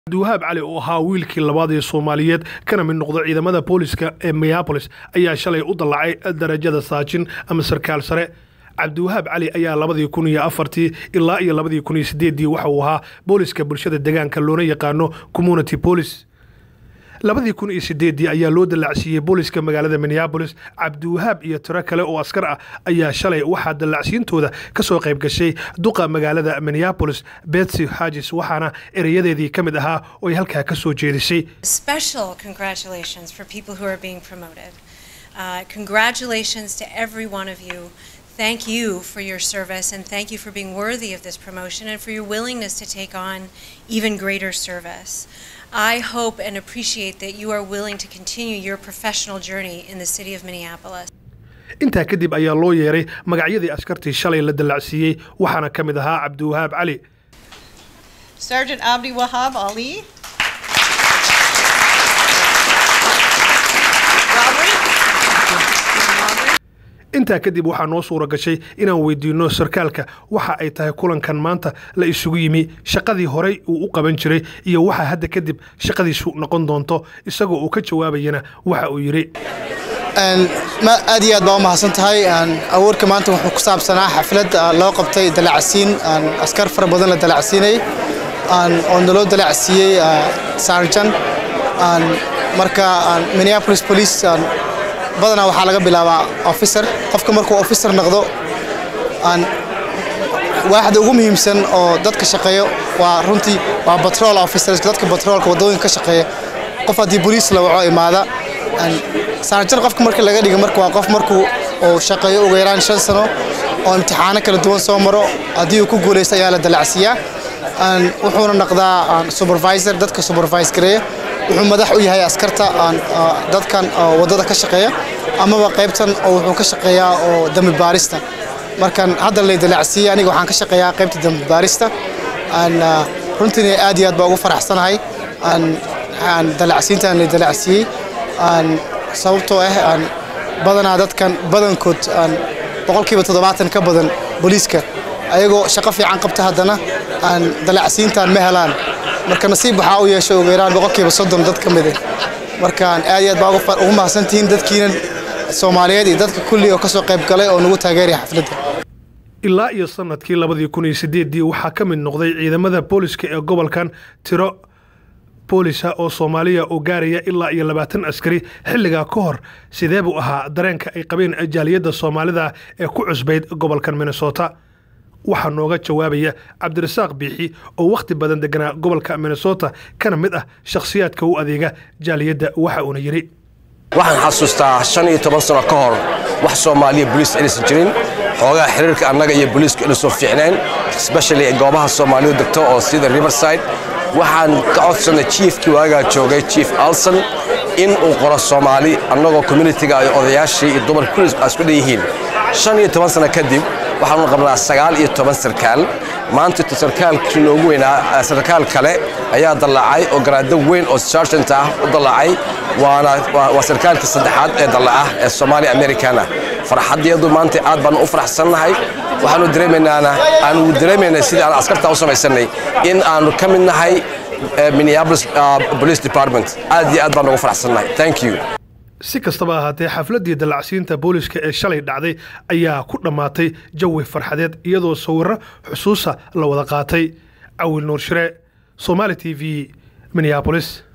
عبدالوهاب علي oo ahaa wiilkii labaad ee Soomaaliyeed kana mid noqday ciidamada booliska ee Minneapolis ayaa shalay u dalacay darajada saajin ama sarkaal sare. Cabdulwahab Ali ayaa 2004 ilaa 2008 waxa uu ahaa booliska bulshada deegaanka loona yaqaano community police. 2008 ayaa loo dalacsiyay booliska magaalada Minneapolis. Cabdulwahab iyo tiro kale oo askar ah ayaa shalay waxa dalacsiintooda ka soo qayb gashay duqa magaalada Minneapolis Betsy Hagis waxaana erayadeedii kamid ahaa oo ay halka ka soo jeedisay. Special congratulations for people who are being promoted. Congratulations to every one of you. Thank you for your service and thank you for being worthy of this promotion and for your willingness to take on even greater service. I hope and appreciate that you are willing to continue your professional journey in the city of Minneapolis. Inta kadib ayaa loo yeeray magacyadii askartii shalay la dalacsiyay waxaana kamid ahaa Cabdulwahab Ali. Sergeant Abdiwahab Ali. inta kadib waxa noo suura gashay inaan weydiino sarkaalka waxa ay tahay kulankan maanta la isugu yimi shaqadii hore uu u qaban jiray iyo waxa hadda kadib shaqadiisu noqon doonto isagoo uu ka jawaabayna waxa uu yiri ma aad iyo aad baa u mahadsantahay awoorka maanta wuxuu ku saabsanaa xaflad loo qabtay dalacsiin askar fara badan la dalacsiinay oo loo dalacsiyay sergeant marka Minneapolis Police badana waxa laga bilaabaa officer qofka markuu officer noqdo waaxda ugu muhiimsan oo dadka shaqeeyo waa runtii waa patrol officers dadka patrolka wadooyinka ka shaqeeya qof hadii police la waco imaada sergeant qofka markii laga dhigo markuu waa qof markuu oo shaqeeyo ugu yaraan 5 sano oo imtixaano kala duwan soo maro hadii uu ku guuleysto ayaa la dalacsiyaa wuxuuna noqdaa supervisor dadka supervise gareeya wuxuu madax u yahay askarta dadkan wadada ka shaqeeya ama qaybtan oo wuxuu ka shaqeeyaa oo dambi baarista markan hadda la dalacsiiyay aniga waxaan ka shaqeeyaa qaybta dambi baarista runtii aad iyo aad baa ugu faraxsanahay dalacsiintan la dalacsiyay sababtoo ah badanaa dadkan badankood boqolkiiba 70 ka badan booliska ayagoo shaqo fiican qabta haddana dalacsiintan ma helaan marka nasiib waxa uu yeeshay ugu yaraan boqolkiiba 30 dad kamid ah markaan aad iyo aad baa ugu mahadsantihiin dadkiina Soomaaliyeed iyo dadka kulli oo ka soo qayb galay oo nagu taageeray xafladda ilaa iyo sanadkii 2008 waxa ka mid noqday ciidamada booliska ee gobolkan tiro booliska oo Soomaaliya oo gaaraya ilaa iyo 20 askari xilliga ka hor sidee buu ahaa dareenka ay qabeen ajaaliyada Soomaalida ee ku cusbayd gobolkan Minnesota waxa nooga jawaabaya Cabdirasaaq Biixi oo waqti badan deganaa gobolka Minnesota kana mid ah shakhsiyaadka u adeega jaaliyada waxa uu yiri waxaan xasuustaa 15 sano ka hor wax Soomaaliya police aysan jirin xoogaa xiriirka annaga iyo police inuu soo fiicnaan especially goobaha Soomaaliyeed degto oo sida Riverside waxaan ka codsanay chiefkii waaga joogay Chief Alson in uu qoro Soomaali annagoo community-ga ay odayaashii iyo dumar police isku dheeyeen 15 sano kadib waxaan qabnaa 19 sarkaal maanta sarkaalkii loogu weynaa sarkaal kale ayaa dalacay oo garaado weyn oo sergeant ah u dalacay waa sarkaalkii saddexaad ee dalaca ee Soomaali Americana farxadeedu maanta aad baan u faraxsanahay waxaanu dareemaynaa sidii aan askarta u samaysanay in aanu ka mid nahay Minneapolis Police Department aad iyo aad baan ugu faraxsanahay thank you si kastaba ahaatee xafladii dalacsiinta booliska ee shalay dhacday ayaa ku dhamaatay jawi farxadeed iyadoo sawirro xusuusa la wada qaatay Awil Nuur Shire Somali TV Minneapolis